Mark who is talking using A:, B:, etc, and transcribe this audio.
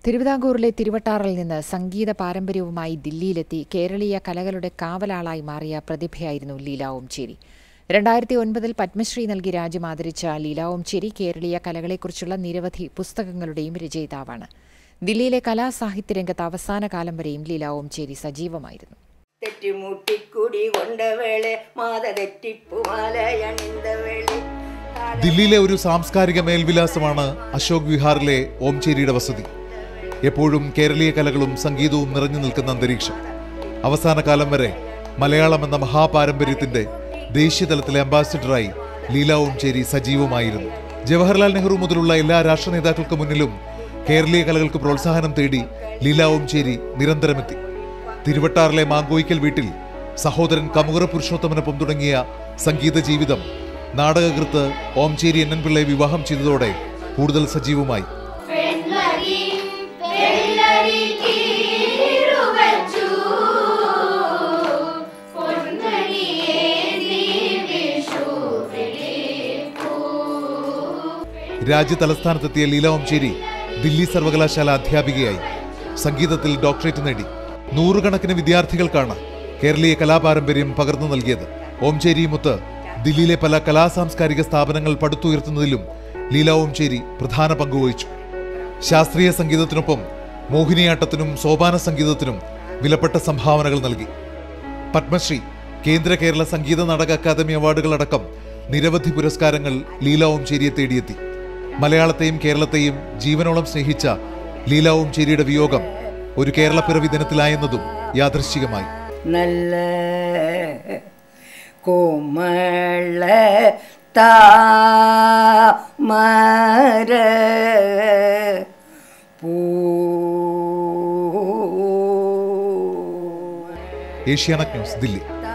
A: തിരുവിതാംകൂറിലെ തിരുവട്ടാറിൽ നിന്ന് സംഗീത പാരമ്പര്യവുമായി ദില്ലിയിലെത്തി കേരളീയ കലകളുടെ കാവലാളായി മാറിയ പ്രതിഭയായിരുന്നു ലീല ഓംചേരി. 2009 പത്മശ്രീ നൽകി രാജ്യം ആദരിച്ച ലീല ഓംചേരി കേരളീയ കലകളെക്കുറിച്ചുള്ള നിരവധി പുസ്തകങ്ങളുടെയും രചയിതാവാണ്. ദില്ലിയിലെ കലാസാഹിത്യ രംഗത്ത് അവസാന കാലം വരെയും ലീല ഓംചേരി സജീവമായിരുന്നു.
B: ദില്ലിയിലെ ഒരു സാംസ്കാരിക മേൽവിലാസമാണ് അശോക് വിഹാറിലെ ഓംചേരിയുടെ വസതി. എപ്പോഴും കേരളീയ കലകളും സംഗീതവും നിറഞ്ഞു നിൽക്കുന്ന അന്തരീക്ഷം. അവസാന കാലം വരെ മലയാളം എന്ന മഹാപാരമ്പര്യത്തിന്റെ ദേശീയതലത്തിലെ അംബാസിഡറായി ലീല ഓംചേരി സജീവമായിരുന്നു. ജവഹർലാൽ നെഹ്റു മുതലുള്ള എല്ലാ രാഷ്ട്ര നേതാക്കൾക്ക് മുന്നിലും കേരളീയ കലകൾക്ക് പ്രോത്സാഹനം തേടി ലീല ഓംചേരി നിരന്തരമെത്തി. തിരുവട്ടാറിലെ മാങ്കോയിക്കൽ വീട്ടിൽ സഹോദരൻ കമുകറ പുരുഷോത്തമനൊപ്പം തുടങ്ങിയ സംഗീത ജീവിതം നാടകകൃത്ത് ഓംചേരി എൻ പിള്ളയെ വിവാഹം ചെയ്തതോടെ കൂടുതൽ സജീവമായി. രാജ്യതലസ്ഥാനത്തെത്തിയ ലീല ഓംചേരി ദില്ലി സർവകലാശാല അധ്യാപികയായി. സംഗീതത്തിൽ ഡോക്ടറേറ്റ് നേടി. നൂറുകണക്കിന് വിദ്യാർത്ഥികൾക്കാണ് കേരളീയ കലാപാരമ്പര്യം പകർന്നു നൽകിയത്. ഓംചേരിയുമൊത്ത് ദില്ലിയിലെ പല കലാസാംസ്കാരിക സ്ഥാപനങ്ങൾ പടുത്തുയർത്തുന്നതിലും ലീല ഓംചേരി പ്രധാന പങ്കുവഹിച്ചു. ശാസ്ത്രീയ സംഗീതത്തിനൊപ്പം മോഹിനിയാട്ടത്തിനും സോപാന സംഗീതത്തിനും വിലപ്പെട്ട സംഭാവനകൾ നൽകി. പത്മശ്രീ, കേന്ദ്ര കേരള സംഗീത നാടക അക്കാദമി അവാർഡുകളടക്കം നിരവധി പുരസ്കാരങ്ങൾ ലീല ഓംചേരിയെ തേടിയെത്തി. മലയാളത്തെയും കേരളത്തെയും ജീവനോളം സ്നേഹിച്ച ലീല ഓംചേരിയുടെ വിയോഗം ഒരു കേരളപ്പിറവി ദിനത്തിലായെന്നതും യാദൃശ്ചികമായി.
C: നല്ല കോമള
B: ഏഷ്യാനെറ്റ് ന്യൂസ്, ദില്ലി.